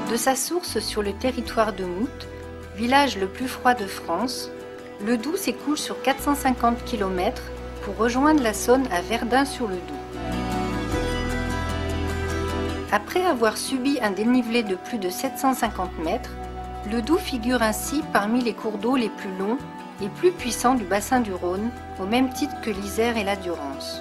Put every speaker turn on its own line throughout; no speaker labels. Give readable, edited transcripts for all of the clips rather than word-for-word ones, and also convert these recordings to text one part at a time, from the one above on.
De sa source sur le territoire de Mout, village le plus froid de France, le Doubs s'écoule sur 450 km pour rejoindre la Saône à Verdun-sur-le-Doubs. Après avoir subi un dénivelé de plus de 750 mètres, le Doubs figure ainsi parmi les cours d'eau les plus longs et plus puissants du bassin du Rhône, au même titre que l'Isère et la Durance.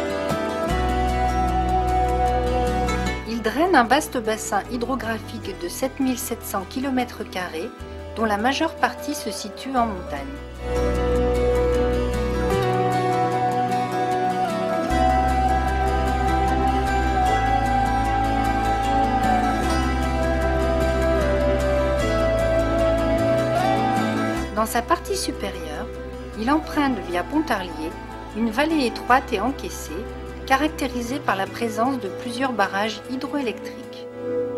Il draine un vaste bassin hydrographique de 7700 km², dont la majeure partie se situe en montagne. Dans sa partie supérieure, il emprunte via Pontarlier une vallée étroite et encaissée, caractérisée par la présence de plusieurs barrages hydroélectriques.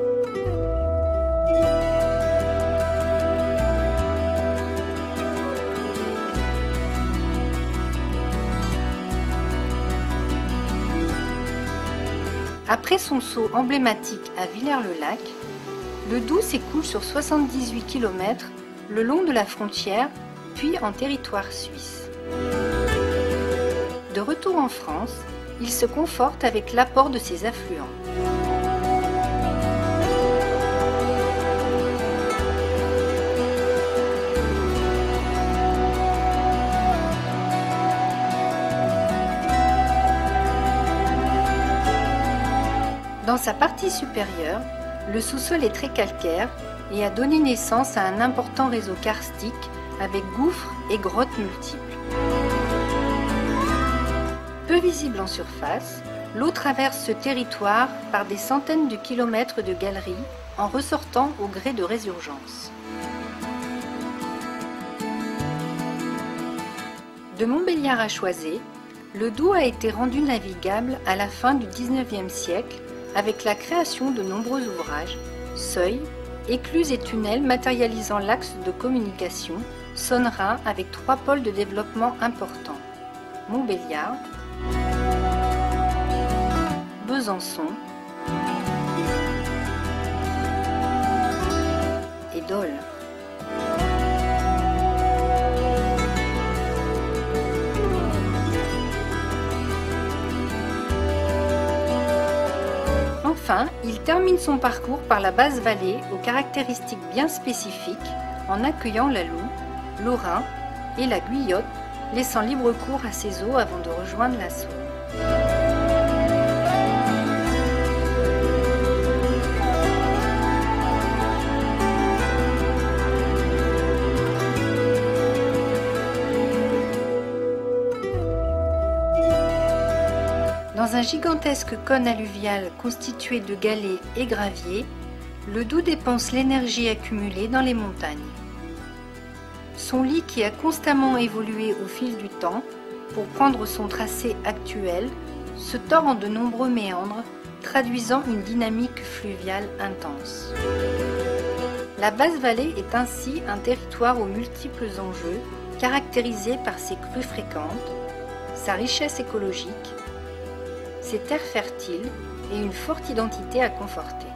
Après son saut emblématique à Villers-le-Lac, le Doubs s'écoule sur 78 km le long de la frontière, puis en territoire suisse. De retour en France, il se conforte avec l'apport de ses affluents. Dans sa partie supérieure, le sous-sol est très calcaire et a donné naissance à un important réseau karstique avec gouffres et grottes multiples. Peu visible en surface, l'eau traverse ce territoire par des centaines de kilomètres de galeries en ressortant au gré de résurgences. De Montbéliard à Choisey, le Doubs a été rendu navigable à la fin du XIXe siècle avec la création de nombreux ouvrages, seuils, écluses et tunnels matérialisant l'axe de communication Saône-Rhin avec 3 pôles de développement importants: Montbéliard, Besançon et Dole. Enfin, il termine son parcours par la basse vallée aux caractéristiques bien spécifiques en accueillant la Loue, l'Aurain et la Guyotte, laissant libre cours à ses eaux avant de rejoindre la Saône. Dans un gigantesque cône alluvial constitué de galets et graviers, le Doubs dépense l'énergie accumulée dans les montagnes. Son lit, qui a constamment évolué au fil du temps pour prendre son tracé actuel, se tord en de nombreux méandres, traduisant une dynamique fluviale intense. La basse vallée est ainsi un territoire aux multiples enjeux, caractérisé par ses crues fréquentes, sa richesse écologique, ses terres fertiles et une forte identité à conforter.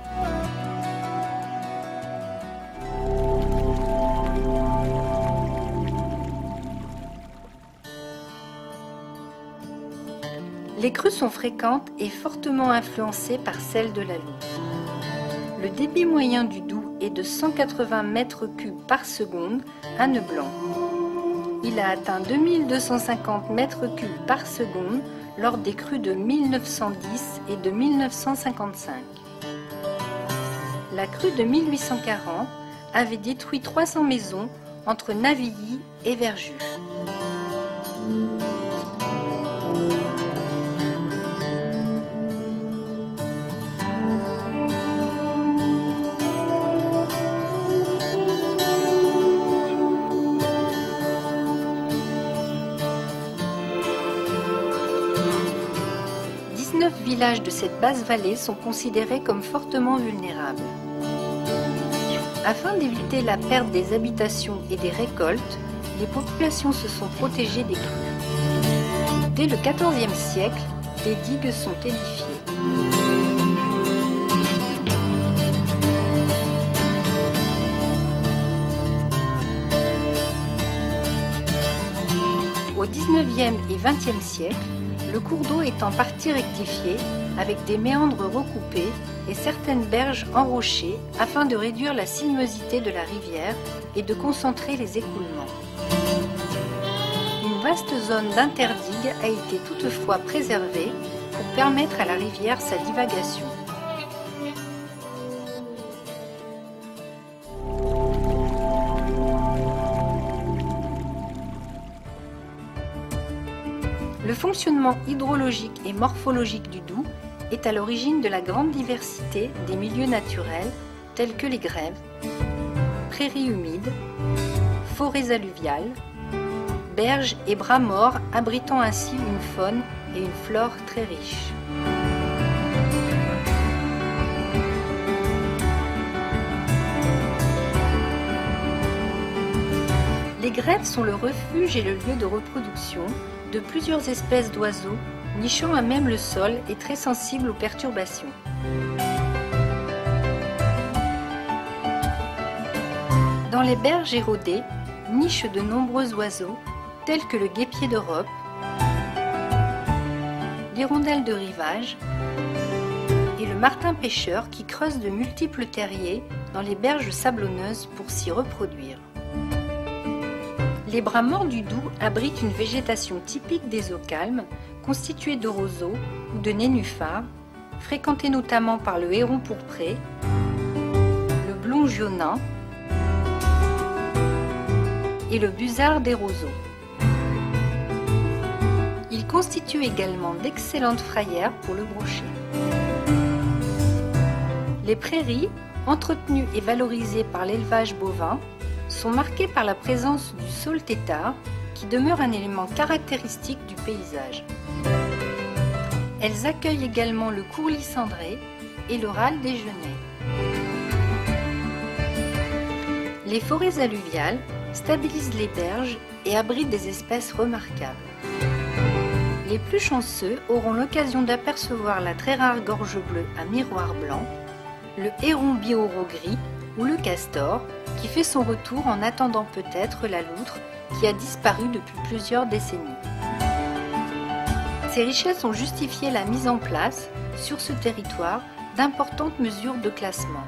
Les crues sont fréquentes et fortement influencées par celles de la Loue. Le débit moyen du Doubs est de 180 mètres cubes par seconde à nœud blanc. Il a atteint 2250 mètres cubes par seconde lors des crues de 1910 et de 1955. La crue de 1840 avait détruit 300 maisons entre Navilly et Verjus. Les 19 villages de cette basse vallée sont considérés comme fortement vulnérables. Afin d'éviter la perte des habitations et des récoltes, les populations se sont protégées des crues. Dès le XIVe siècle, des digues sont édifiées. 19e et 20e siècles, le cours d'eau est en partie rectifié avec des méandres recoupés et certaines berges enrochées afin de réduire la sinuosité de la rivière et de concentrer les écoulements. Une vaste zone d'interdigue a été toutefois préservée pour permettre à la rivière sa divagation. Le fonctionnement hydrologique et morphologique du Doubs est à l'origine de la grande diversité des milieux naturels tels que les grèves, prairies humides, forêts alluviales, berges et bras morts abritant ainsi une faune et une flore très riches. Les grèves sont le refuge et le lieu de reproduction de plusieurs espèces d'oiseaux nichant à même le sol et très sensibles aux perturbations. Dans les berges érodées nichent de nombreux oiseaux tels que le guêpier d'Europe, l'hirondelle de rivage et le martin pêcheur qui creuse de multiples terriers dans les berges sablonneuses pour s'y reproduire. Les bras morts du Doubs abritent une végétation typique des eaux calmes, constituée de roseaux ou de nénuphars, fréquentés notamment par le héron pourpré, le blond gionin et le busard des roseaux. Ils constituent également d'excellentes frayères pour le brochet. Les prairies, entretenues et valorisées par l'élevage bovin, sont marquées par la présence du saule tétard qui demeure un élément caractéristique du paysage. Elles accueillent également le courlis cendré et le râle des genêts. Les forêts alluviales stabilisent les berges et abritent des espèces remarquables. Les plus chanceux auront l'occasion d'apercevoir la très rare gorge bleue à miroir blanc, le héron biauro gris ou le castor, qui fait son retour en attendant peut-être la loutre qui a disparu depuis plusieurs décennies. Ces richesses ont justifié la mise en place, sur ce territoire, d'importantes mesures de classement.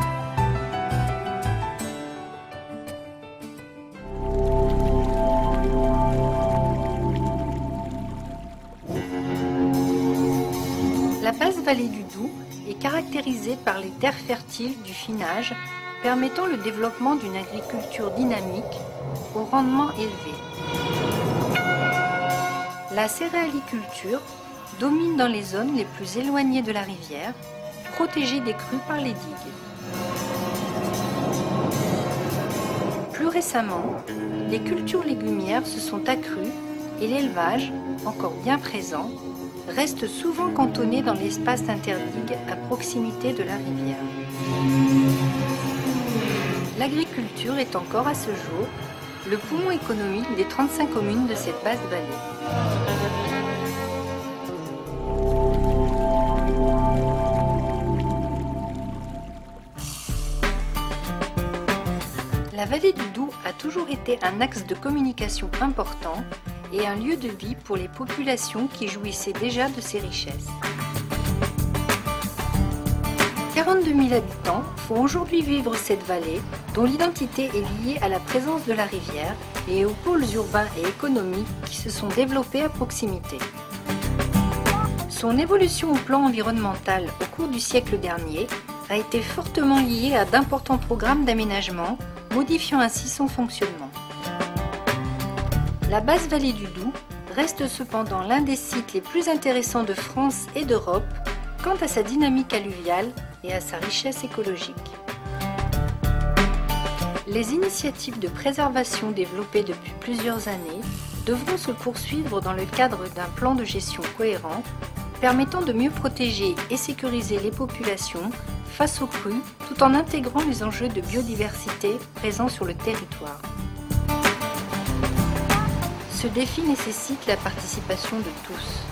La basse vallée du Doubs est caractérisée par les terres fertiles du finage, permettant le développement d'une agriculture dynamique au rendement élevé. La céréaliculture domine dans les zones les plus éloignées de la rivière, protégées des crues par les digues. Plus récemment, les cultures légumières se sont accrues et l'élevage, encore bien présent, reste souvent cantonné dans l'espace d'interdigue à proximité de la rivière. L'agriculture est encore à ce jour le poumon économique des 35 communes de cette basse vallée. La vallée du Doubs a toujours été un axe de communication important et un lieu de vie pour les populations qui jouissaient déjà de ses richesses. 42 000 habitants font aujourd'hui vivre cette vallée dont l'identité est liée à la présence de la rivière et aux pôles urbains et économiques qui se sont développés à proximité. Son évolution au plan environnemental au cours du siècle dernier a été fortement liée à d'importants programmes d'aménagement, modifiant ainsi son fonctionnement. La basse vallée du Doubs reste cependant l'un des sites les plus intéressants de France et d'Europe quant à sa dynamique alluviale et à sa richesse écologique. Les initiatives de préservation développées depuis plusieurs années devront se poursuivre dans le cadre d'un plan de gestion cohérent permettant de mieux protéger et sécuriser les populations face aux crues tout en intégrant les enjeux de biodiversité présents sur le territoire. Ce défi nécessite la participation de tous.